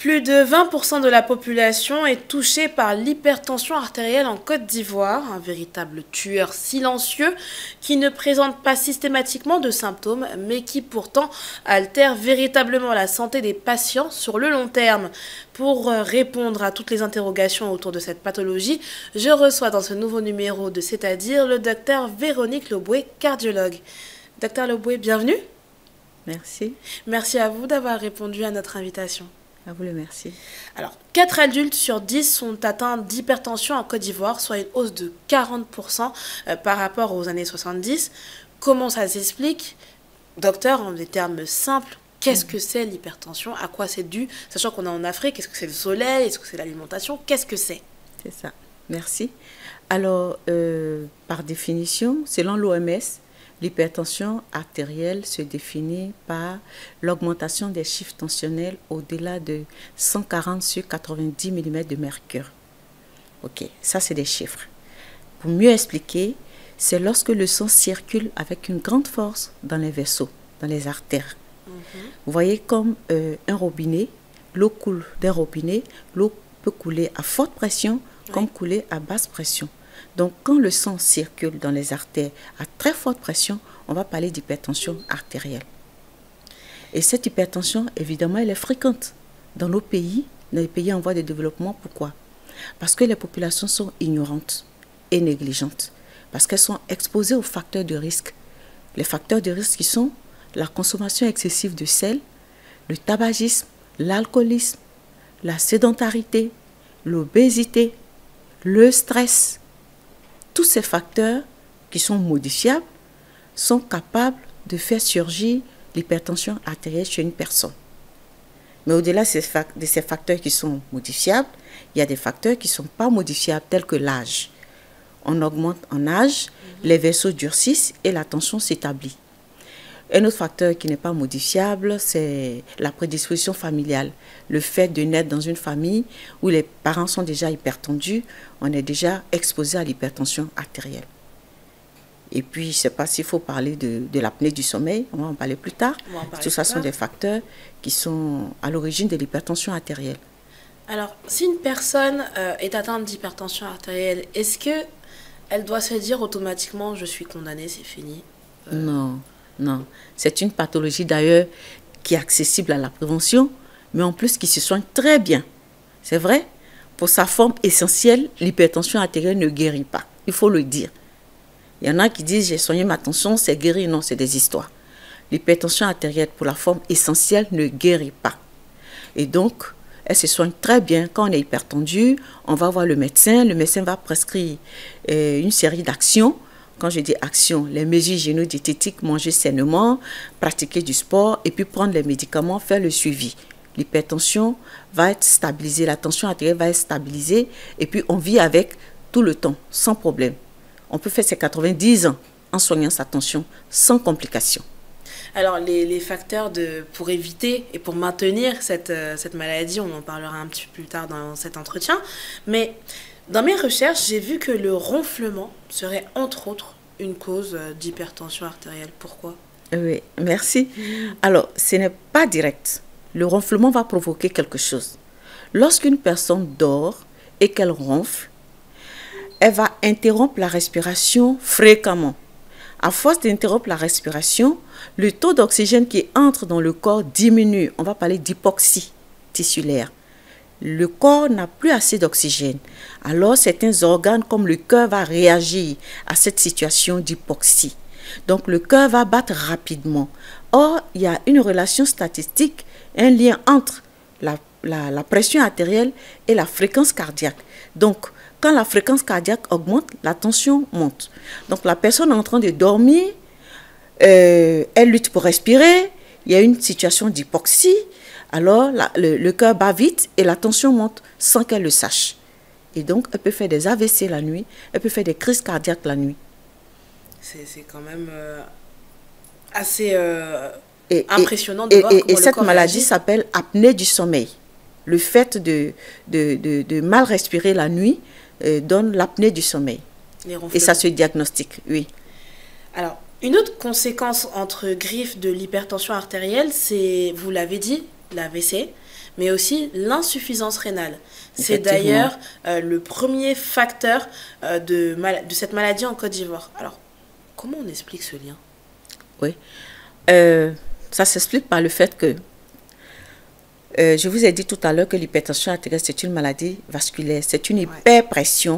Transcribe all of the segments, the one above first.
Plus de 20% de la population est touchée par l'hypertension artérielle en Côte d'Ivoire, un véritable tueur silencieux qui ne présente pas systématiquement de symptômes, mais qui pourtant altère véritablement la santé des patients sur le long terme. Pour répondre à toutes les interrogations autour de cette pathologie, je reçois dans ce nouveau numéro de C'est-à-dire le docteur Véronique Loboué, cardiologue. Docteur Loboué, bienvenue. Merci. Merci à vous d'avoir répondu à notre invitation. À vous le merci. Alors, 4 adultes sur 10 sont atteints d'hypertension en Côte d'Ivoire, soit une hausse de 40% par rapport aux années 70. Comment ça s'explique? Docteur, en des termes simples, qu'est-ce que c'est l'hypertension? À quoi c'est dû? Sachant qu'on est en Afrique, est-ce que c'est le soleil? Est-ce que c'est l'alimentation? Qu'est-ce que c'est? C'est ça. Merci. Alors, par définition, selon l'OMS, l'hypertension artérielle se définit par l'augmentation des chiffres tensionnels au-delà de 140 sur 90 mm de mercure. Ok, ça c'est des chiffres. Pour mieux expliquer, c'est lorsque le sang circule avec une grande force dans les vaisseaux, dans les artères. Vous voyez comme un robinet, l'eau coule d'un robinet, l'eau peut couler à forte pression comme couler à basse pression. Donc, quand le sang circule dans les artères à très forte pression, on va parler d'hypertension artérielle. Et cette hypertension, évidemment, elle est fréquente dans nos pays en voie de développement. Pourquoi? Parce que les populations sont ignorantes et négligentes, parce qu'elles sont exposées aux facteurs de risque. Les facteurs de risque qui sont la consommation excessive de sel, le tabagisme, l'alcoolisme, la sédentarité, l'obésité, le stress. Tous ces facteurs qui sont modifiables sont capables de faire surgir l'hypertension artérielle chez une personne. Mais au-delà de ces facteurs qui sont modifiables, il y a des facteurs qui ne sont pas modifiables, tels que l'âge. On augmente en âge, les vaisseaux durcissent et la tension s'établit. Un autre facteur qui n'est pas modifiable, c'est la prédisposition familiale. Le fait de naître dans une famille où les parents sont déjà hypertendus, on est déjà exposé à l'hypertension artérielle. Et puis, je ne sais pas s'il faut parler de l'apnée du sommeil, on va en parler plus tard. Tout ça sont des facteurs qui sont à l'origine de l'hypertension artérielle. Alors, si une personne est atteinte d'hypertension artérielle, est-ce qu'elle doit se dire automatiquement « je suis condamnée, c'est fini » Non. Non, c'est une pathologie d'ailleurs qui est accessible à la prévention, mais en plus qui se soigne très bien. C'est vrai, pour sa forme essentielle, l'hypertension artérielle ne guérit pas, il faut le dire. Il y en a qui disent j'ai soigné ma tension, c'est guéri. Non, c'est des histoires. L'hypertension artérielle pour la forme essentielle ne guérit pas. Et donc, elle se soigne très bien. Quand on est hypertendu, on va voir le médecin va prescrire une série d'actions. Quand je dis action, les mesures hygiéno-diététiques, manger sainement, pratiquer du sport et puis prendre les médicaments, faire le suivi. L'hypertension va être stabilisée, la tension artérielle va être stabilisée et puis on vit avec tout le temps, sans problème. On peut faire ses 90 ans en soignant sa tension sans complications. Alors, les facteurs pour éviter et pour maintenir cette maladie, on en parlera un petit peu plus tard dans cet entretien, mais dans mes recherches, j'ai vu que le ronflement serait entre autres une cause d'hypertension artérielle. Pourquoi? Oui, merci. Alors, ce n'est pas direct. Le ronflement va provoquer quelque chose. Lorsqu'une personne dort et qu'elle ronfle, elle va interrompre la respiration fréquemment. À force d'interrompre la respiration, le taux d'oxygène qui entre dans le corps diminue. On va parler d'hypoxie tissulaire. Le corps n'a plus assez d'oxygène. Alors, certains organes comme le cœur va réagir à cette situation d'hypoxie. Donc, le cœur va battre rapidement. Or, il y a une relation statistique, un lien entre la pression artérielle et la fréquence cardiaque. Donc, quand la fréquence cardiaque augmente, la tension monte. Donc, la personne est en train de dormir, elle lutte pour respirer, il y a une situation d'hypoxie. Alors, le cœur bat vite et la tension monte sans qu'elle le sache. Et donc, elle peut faire des AVC la nuit, elle peut faire des crises cardiaques la nuit. C'est quand même assez impressionnant de voir comment le corps Et cette maladie réagit. s'appelle apnée du sommeil. Le fait de mal respirer la nuit donne l'apnée du sommeil. Et ça se diagnostique, oui. Alors, une autre conséquence entre griffes de l'hypertension artérielle, c'est, vous l'avez dit, l'AVC. mais aussi l'insuffisance rénale. C'est d'ailleurs le premier facteur de cette maladie en Côte d'Ivoire. Alors, comment on explique ce lien? Oui, ça s'explique par le fait que je vous ai dit tout à l'heure que l'hypertension artérielle, c'est une maladie vasculaire, c'est une hyperpression,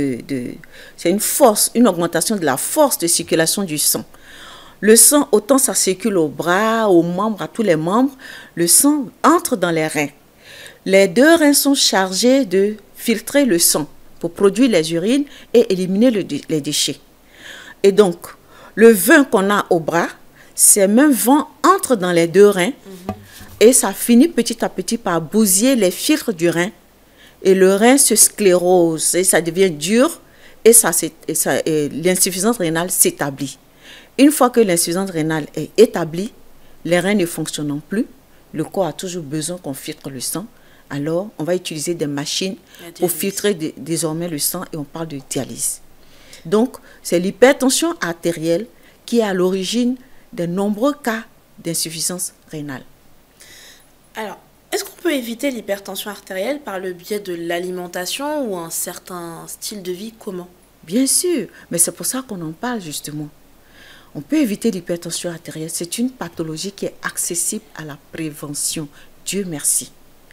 c'est une augmentation de la force de circulation du sang. Le sang, autant ça circule aux bras, aux membres, à tous les membres, le sang entre dans les reins. Les deux reins sont chargés de filtrer le sang pour produire les urines et éliminer les déchets. Et donc, le vin qu'on a au bras, ces mêmes vents entrent dans les deux reins et ça finit petit à petit par bousiller les filtres du rein. Et le rein se sclérose et ça devient dur et l'insuffisance rénale s'établit. Une fois que l'insuffisance rénale est établie, les reins ne fonctionnant plus, le corps a toujours besoin qu'on filtre le sang. Alors, on va utiliser des machines pour filtrer désormais le sang et on parle de dialyse. Donc, c'est l'hypertension artérielle qui est à l'origine de nombreux cas d'insuffisance rénale. Alors, est-ce qu'on peut éviter l'hypertension artérielle par le biais de l'alimentation ou un certain style de vie commun? Bien sûr, mais c'est pour ça qu'on en parle justement. On peut éviter l'hypertension artérielle. C'est une pathologie qui est accessible à la prévention. Dieu merci.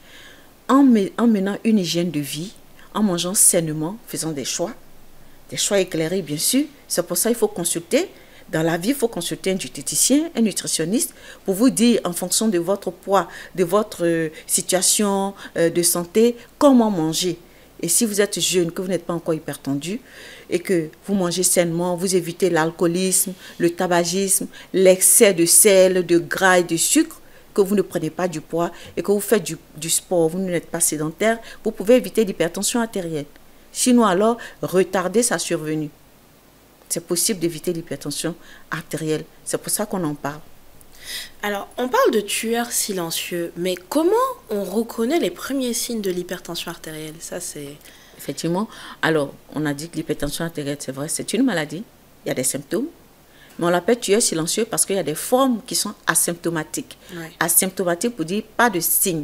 En menant une hygiène de vie, en mangeant sainement, faisant des choix éclairés bien sûr. C'est pour ça qu'il faut consulter. Dans la vie, il faut consulter un diététicien, un nutritionniste pour vous dire en fonction de votre poids, de votre situation de santé, comment manger. Et si vous êtes jeune, que vous n'êtes pas encore hypertendu et que vous mangez sainement, vous évitez l'alcoolisme, le tabagisme, l'excès de sel, de gras et de sucre, que vous ne prenez pas du poids et que vous faites du sport, vous n'êtes pas sédentaire, vous pouvez éviter l'hypertension artérielle. Sinon alors, retardez sa survenue. C'est possible d'éviter l'hypertension artérielle. C'est pour ça qu'on en parle. Alors, on parle de tueurs silencieux, mais comment on reconnaît les premiers signes de l'hypertension artérielle? Ça, c'est... Effectivement. Alors, on a dit que l'hypertension artérielle, c'est vrai, c'est une maladie. Il y a des symptômes. Mais on l'appelle tueur silencieux parce qu'il y a des formes qui sont asymptomatiques. Ouais. Asymptomatiques pour dire pas de signes.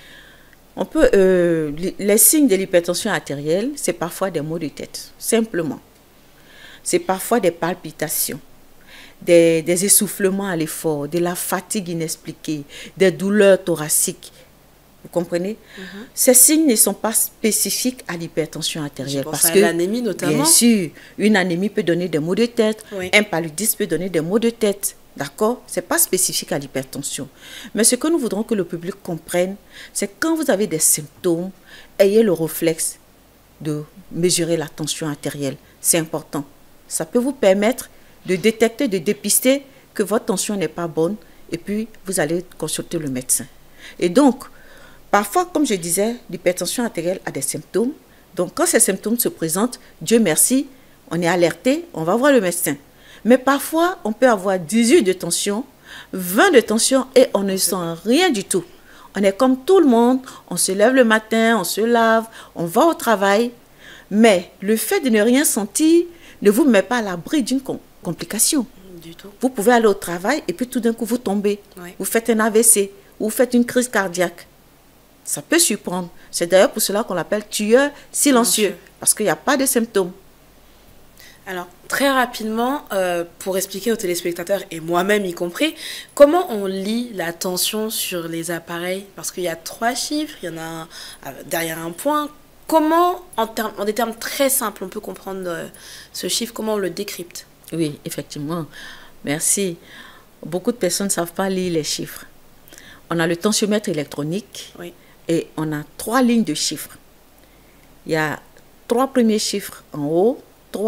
Les signes de l'hypertension artérielle, c'est parfois des maux de tête, simplement. C'est parfois des palpitations, des essoufflements à l'effort, de la fatigue inexpliquée, des douleurs thoraciques. Vous comprenez? Ces signes ne sont pas spécifiques à l'hypertension artérielle. Parce que l'anémie notamment. Bien sûr, une anémie peut donner des maux de tête, oui. Un paludisme peut donner des maux de tête. D'accord? Ce n'est pas spécifique à l'hypertension. Mais ce que nous voudrons que le public comprenne, c'est que quand vous avez des symptômes, ayez le réflexe de mesurer la tension artérielle. C'est important. Ça peut vous permettre de détecter, de dépister que votre tension n'est pas bonne et puis vous allez consulter le médecin. Et donc, parfois, comme je disais, l'hypertension artérielle a des symptômes. Donc, quand ces symptômes se présentent, Dieu merci, on est alerté, on va voir le médecin. Mais parfois, on peut avoir 18 de tension, 20 de tension et on ne sent rien du tout. On est comme tout le monde, on se lève le matin, on se lave, on va au travail. Mais le fait de ne rien sentir ne vous met pas à l'abri d'une complication. Du tout. Vous pouvez aller au travail et puis tout d'un coup vous tombez. Oui. Vous faites un AVC ou vous faites une crise cardiaque. Ça peut surprendre. C'est d'ailleurs pour cela qu'on l'appelle tueur silencieux. Parce qu'il n'y a pas de symptômes. Alors, très rapidement, pour expliquer aux téléspectateurs, et moi-même y compris, comment on lit la tension sur les appareils? Parce qu'il y a 3 chiffres, il y en a derrière un point. Comment, en des termes très simples, on peut comprendre ce chiffre? Comment on le décrypte? Oui, effectivement. Merci. Beaucoup de personnes ne savent pas lire les chiffres. On a le tensiomètre électronique et on a 3 lignes de chiffres. Il y a 3 premiers chiffres en haut,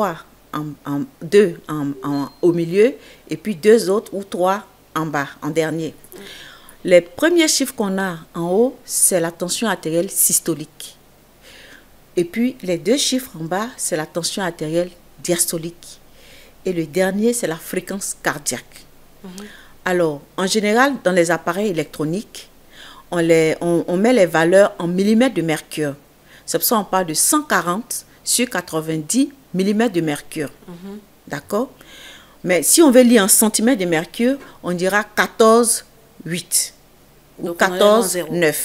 2 au milieu et puis 2 autres ou 3 en bas, en dernier. Les premiers chiffres qu'on a en haut, c'est la tension artérielle systolique. Et puis les 2 chiffres en bas, c'est la tension artérielle diastolique. Et le dernier, c'est la fréquence cardiaque. Alors, en général, dans les appareils électroniques, on met les valeurs en millimètres de mercure. C'est pour ça qu'on parle de 140 sur 90 mm de mercure. D'accord? Mais si on veut lire en centimètres de mercure, on dira 14,8 ou 14,9.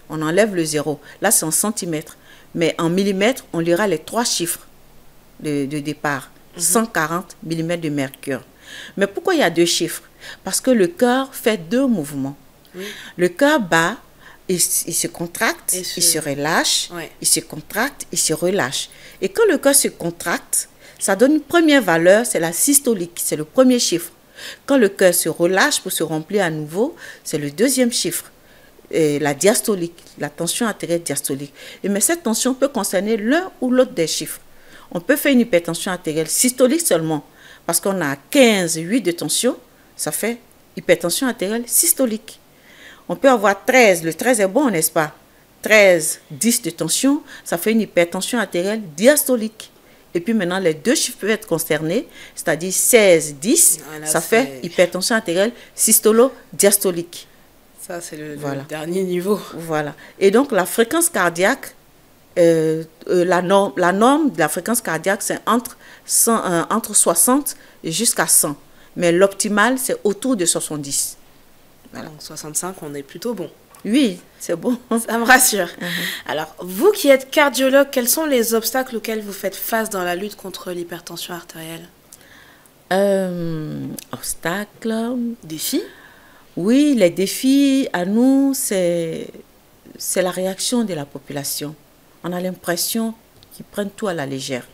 on enlève le 0. Là, c'est en centimètres. Mais en millimètres, on lira les 3 chiffres de départ. 140 mm de mercure. Mais pourquoi il y a 2 chiffres? Parce que le cœur fait 2 mouvements. Oui. Le cœur bat, il se contracte, il se relâche, il se contracte, il se relâche. Et quand le cœur se contracte, ça donne une première valeur, c'est la systolique, c'est le premier chiffre. Quand le cœur se relâche pour se remplir à nouveau, c'est le deuxième chiffre. Et la diastolique, la tension artérielle diastolique. Mais cette tension peut concerner l'un ou l'autre des chiffres. On peut faire une hypertension artérielle systolique seulement, parce qu'on a 15,8 de tension, ça fait hypertension artérielle systolique. On peut avoir 13, le 13 est bon, n'est-ce pas? 13,10 de tension, ça fait une hypertension artérielle diastolique. Et puis maintenant, les 2 chiffres peuvent être concernés, c'est-à-dire 16,10, ça fait hypertension artérielle systolo-diastolique. Ça, c'est le dernier niveau. Voilà. Et donc, la fréquence cardiaque, la norme de la fréquence cardiaque, c'est entre 60 jusqu'à 100. Mais l'optimal, c'est autour de 70. Voilà. Donc, 65, on est plutôt bon. Oui, c'est bon. Ça me rassure. Alors, vous qui êtes cardiologue, quels sont les obstacles auxquels vous faites face dans la lutte contre l'hypertension artérielle? Obstacles. Défis? Oui, les défis à nous, c'est la réaction de la population. On a l'impression qu'ils prennent tout à la légère.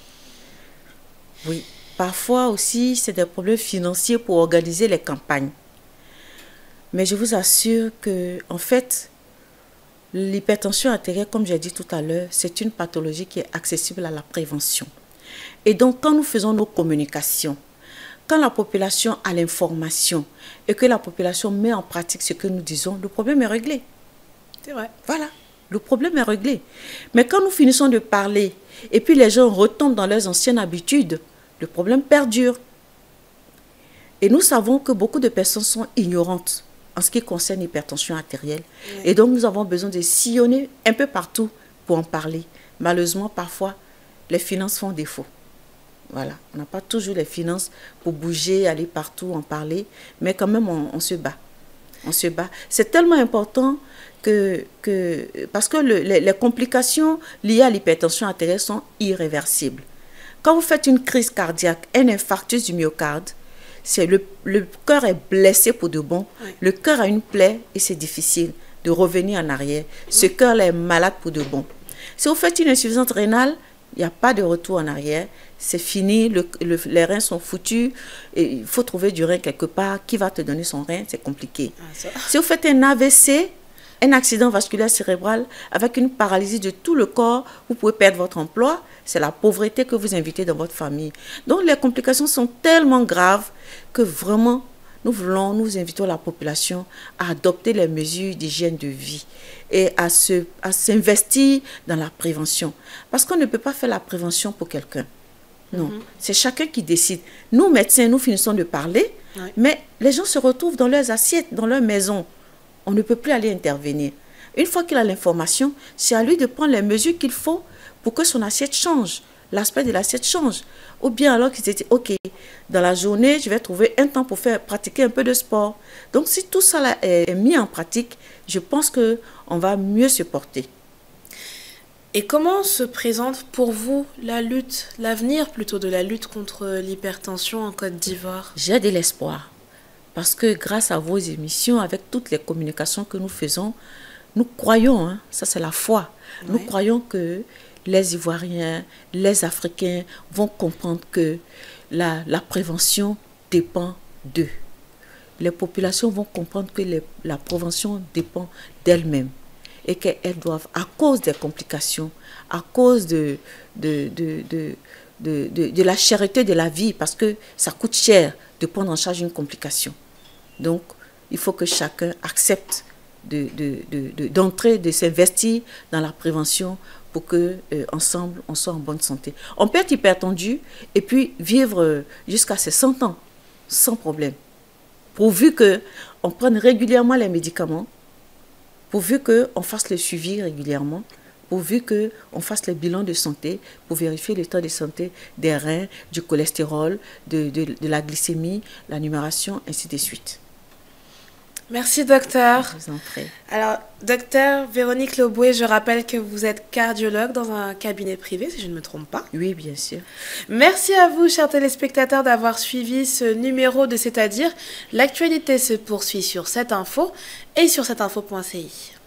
Oui, parfois aussi, c'est des problèmes financiers pour organiser les campagnes. Mais je vous assure que, en fait, l'hypertension artérielle, comme j'ai dit tout à l'heure, c'est une pathologie qui est accessible à la prévention. Et donc, quand nous faisons nos communications, quand la population a l'information et que la population met en pratique ce que nous disons, le problème est réglé. C'est vrai. Voilà, le problème est réglé. Mais quand nous finissons de parler et puis les gens retombent dans leurs anciennes habitudes, le problème perdure. Et nous savons que beaucoup de personnes sont ignorantes en ce qui concerne l'hypertension artérielle. Oui. Et donc, nous avons besoin de sillonner un peu partout pour en parler. Malheureusement, parfois, les finances font défaut. Voilà, on n'a pas toujours les finances pour bouger, aller partout, en parler, mais quand même, on se bat. On se bat. C'est tellement important parce que les complications liées à l'hypertension artérielle sont irréversibles. Quand vous faites une crise cardiaque, un infarctus du myocarde, le cœur est blessé pour de bon. Oui. Le cœur a une plaie et c'est difficile de revenir en arrière. Ce cœur-là est malade pour de bon. Si vous faites une insuffisance rénale, il n'y a pas de retour en arrière. C'est fini, les reins sont foutus. Et il faut trouver du rein quelque part. Qui va te donner son rein? C'est compliqué. Si vous faites un AVC, un accident vasculaire cérébral, avec une paralysie de tout le corps, vous pouvez perdre votre emploi. C'est la pauvreté que vous invitez dans votre famille. Donc les complications sont tellement graves que vraiment, nous invitons la population à adopter les mesures d'hygiène de vie et à s'investir dans la prévention. Parce qu'on ne peut pas faire la prévention pour quelqu'un. Non, c'est chacun qui décide. Nous, médecins, nous finissons de parler, mais les gens se retrouvent dans leurs assiettes, dans leur maison. On ne peut plus aller intervenir. Une fois qu'il a l'information, c'est à lui de prendre les mesures qu'il faut pour que son assiette change, l'aspect de l'assiette change. Ou bien alors qu'il s'est dit, ok, dans la journée, je vais trouver un temps pour pratiquer un peu de sport. Donc si tout ça là est mis en pratique, je pense qu'on va mieux se porter. Et comment se présente pour vous la lutte, l'avenir plutôt de la lutte contre l'hypertension en Côte d'Ivoire? J'ai de l'espoir. Parce que grâce à vos émissions, avec toutes les communications que nous faisons, nous croyons, hein, ça c'est la foi, nous croyons que les Ivoiriens, les Africains vont comprendre que la prévention dépend d'eux. Les populations vont comprendre que la prévention dépend d'elles-mêmes et qu'elles doivent, à cause des complications, à cause de la cherté de la vie, parce que ça coûte cher de prendre en charge une complication. Donc, il faut que chacun accepte d'entrer, de s'investir dans la prévention pour que ensemble on soit en bonne santé. On peut être hypertendu et puis vivre jusqu'à ses 100 ans sans problème, pourvu qu'on prenne régulièrement les médicaments, pourvu qu'on fasse le suivi régulièrement, pourvu qu'on fasse les bilans de santé pour vérifier l'état de santé des reins, du cholestérol, de la glycémie, la numération, ainsi de suite. Merci, docteur. Je vous en prie. Alors, docteur Véronique Loboué, je rappelle que vous êtes cardiologue dans un cabinet privé, si je ne me trompe pas. Oui, bien sûr. Merci à vous, chers téléspectateurs, d'avoir suivi ce numéro de C'est-à-dire. L'actualité se poursuit sur cette info et sur cetteinfo.ci.